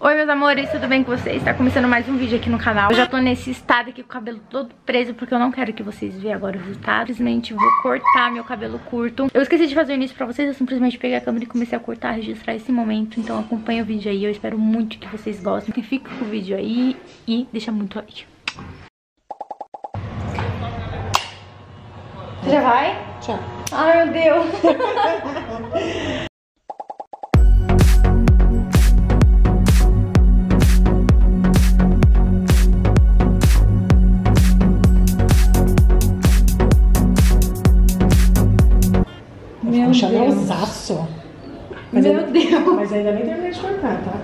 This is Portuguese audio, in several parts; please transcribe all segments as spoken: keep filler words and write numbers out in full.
Oi meus amores, tudo bem com vocês? Tá começando mais um vídeo aqui no canal. Eu já tô nesse estado aqui com o cabelo todo preso, porque eu não quero que vocês vejam agora o resultado. Simplesmente vou cortar meu cabelo curto. Eu esqueci de fazer o início pra vocês, eu simplesmente peguei a câmera e comecei a cortar, registrar esse momento. Então acompanha o vídeo aí, eu espero muito que vocês gostem. Fica com o vídeo aí e deixa muito like. Você já vai? Tchau. Ai meu Deus. Meu um chanelzaço. Mas Meu ainda, Deus. Mas ainda nem terminei de cortar, tá?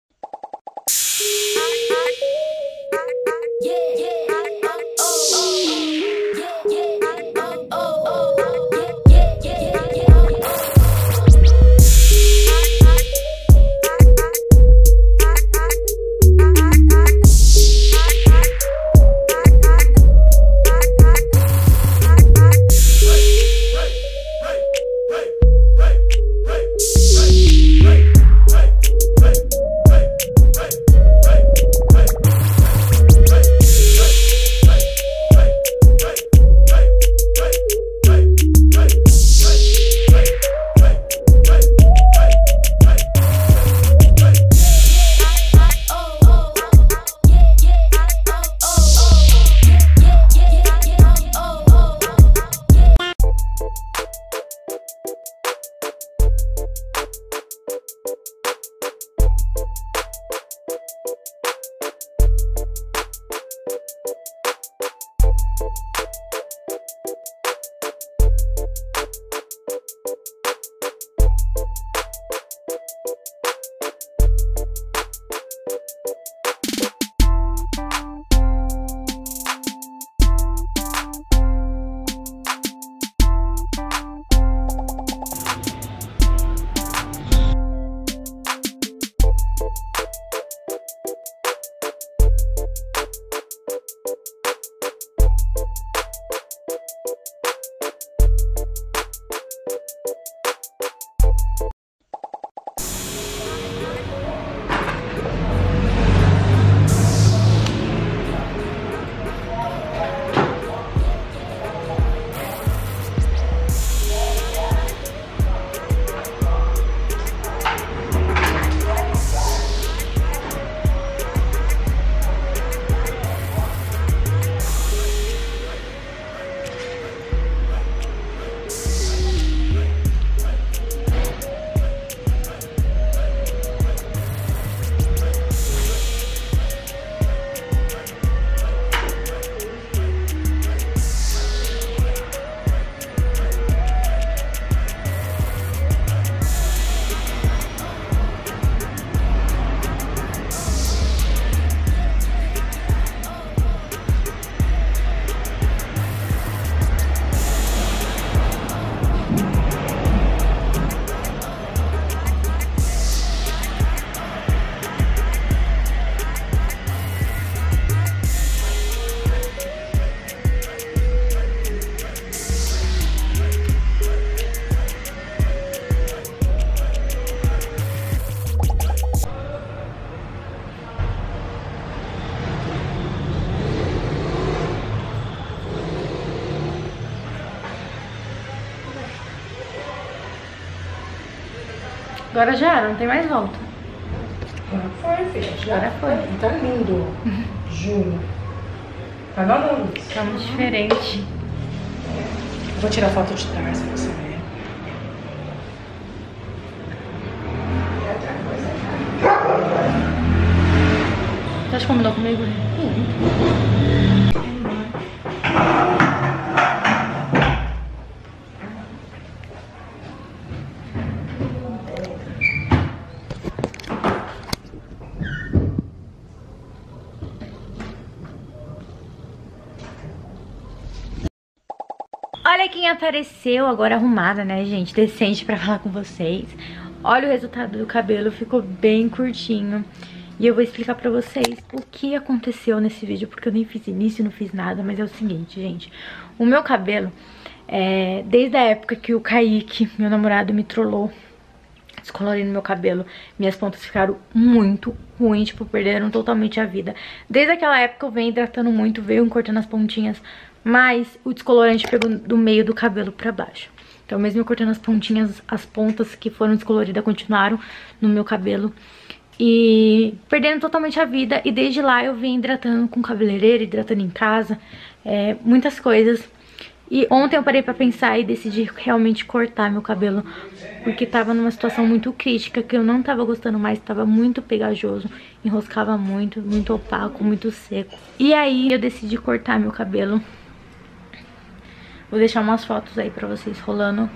Agora já era, não tem mais volta. Agora foi, filha. Já Agora foi. Tá lindo. Juro. Tá na luz. Tá muito diferente. Vou tirar foto de trás pra você ver. Você acha que combinou comigo? Olha quem apareceu agora arrumada, né, gente? Decente pra falar com vocês. Olha o resultado do cabelo, ficou bem curtinho. E eu vou explicar pra vocês o que aconteceu nesse vídeo, porque eu nem fiz início, não fiz nada. Mas é o seguinte, gente. O meu cabelo, é, desde a época que o Kaique, meu namorado, me trollou descolorindo meu cabelo. Minhas pontas ficaram muito ruins, tipo, perderam totalmente a vida. Desde aquela época eu venho hidratando muito, venho cortando as pontinhas, mas o descolorante pegou do meio do cabelo pra baixo. Então mesmo eu cortando as pontinhas, as pontas que foram descoloridas continuaram no meu cabelo. E perdendo totalmente a vida. E desde lá eu vim hidratando com cabeleireiro, hidratando em casa, é, muitas coisas. E ontem eu parei pra pensar e decidi realmente cortar meu cabelo, porque tava numa situação muito crítica, que eu não tava gostando mais, tava muito pegajoso, enroscava muito, muito opaco, muito seco. E aí eu decidi cortar meu cabelo. Vou deixar umas fotos aí pra vocês rolando.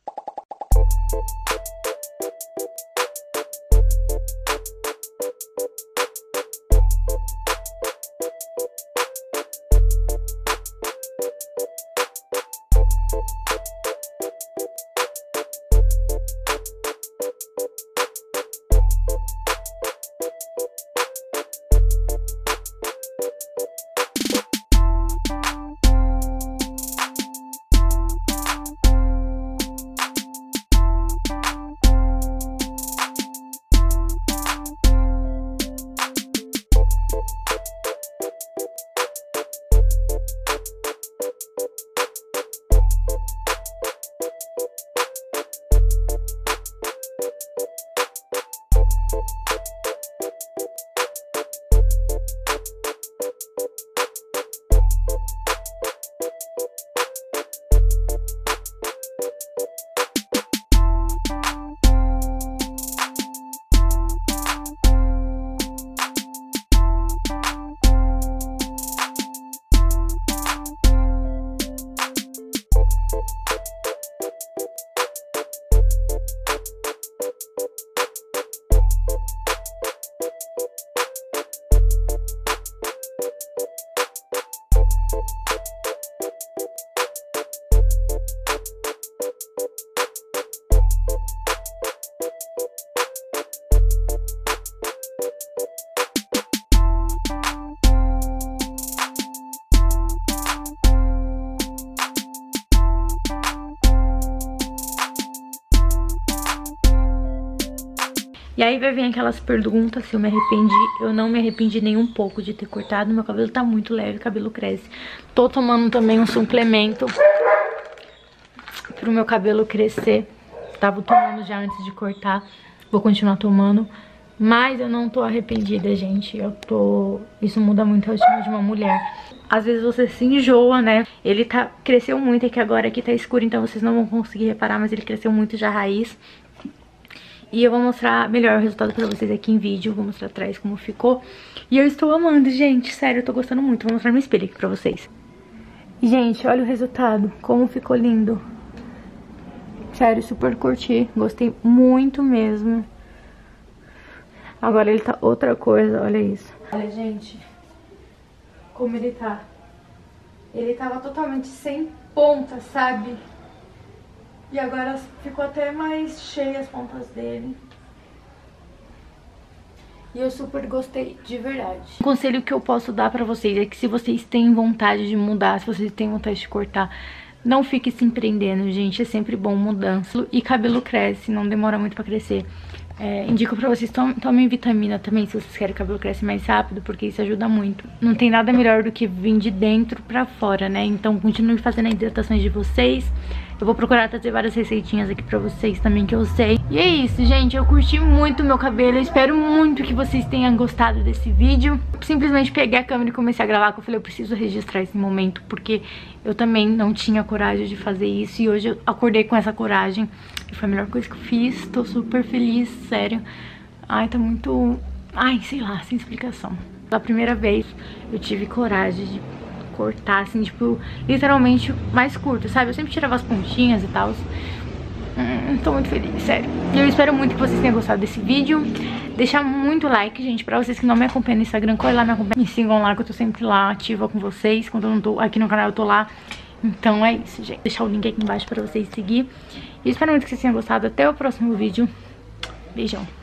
E aí vai vir aquelas perguntas se eu me arrependi. Eu não me arrependi nem um pouco de ter cortado. Meu cabelo tá muito leve, o cabelo cresce. Tô tomando também um suplemento pro meu cabelo crescer. Tava tomando já antes de cortar. Vou continuar tomando. Mas eu não tô arrependida, gente. Eu tô... Isso muda muito a autoestima de uma mulher. Às vezes você se enjoa, né? Ele tá... cresceu muito, é que agora aqui tá escuro, então vocês não vão conseguir reparar, mas ele cresceu muito já a raiz. E eu vou mostrar melhor o resultado pra vocês aqui em vídeo. Vou mostrar atrás como ficou. E eu estou amando, gente. Sério, eu tô gostando muito. Vou mostrar no espelho aqui pra vocês. Gente, olha o resultado. Como ficou lindo. Sério, super curti. Gostei muito mesmo. Agora ele tá outra coisa, olha isso. Olha, gente, como ele tá. Ele tava totalmente sem ponta, sabe? E agora ficou até mais cheia as pontas dele. E eu super gostei, de verdade. O conselho que eu posso dar pra vocês é que se vocês têm vontade de mudar, se vocês têm vontade de cortar, não fique se empreendendo, gente. É sempre bom mudança. E cabelo cresce, não demora muito pra crescer. É, indico pra vocês, tom, tomem vitamina também, se vocês querem que o cabelo cresça mais rápido, porque isso ajuda muito. Não tem nada melhor do que vir de dentro pra fora, né? Então continue fazendo a hidratação de vocês. Eu vou procurar trazer várias receitinhas aqui pra vocês também, que eu sei. E é isso, gente. Eu curti muito o meu cabelo. Eu espero muito que vocês tenham gostado desse vídeo. Simplesmente peguei a câmera e comecei a gravar, que eu falei, eu preciso registrar esse momento, porque eu também não tinha coragem de fazer isso. E hoje eu acordei com essa coragem. E foi a melhor coisa que eu fiz. Tô super feliz, sério. Ai, tá muito... Ai, sei lá, sem explicação. Pela primeira vez eu tive coragem de cortar, assim, tipo, literalmente mais curto, sabe? Eu sempre tirava as pontinhas e tal. Hum, tô muito feliz, sério. E eu espero muito que vocês tenham gostado desse vídeo. Deixar muito like, gente, pra vocês que não me acompanham no Instagram, corre lá, me acompanham, me sigam lá, que eu tô sempre lá, ativa com vocês. Quando eu não tô aqui no canal, eu tô lá. Então é isso, gente. Vou deixar o link aqui embaixo pra vocês seguir. E espero muito que vocês tenham gostado. Até o próximo vídeo. Beijão.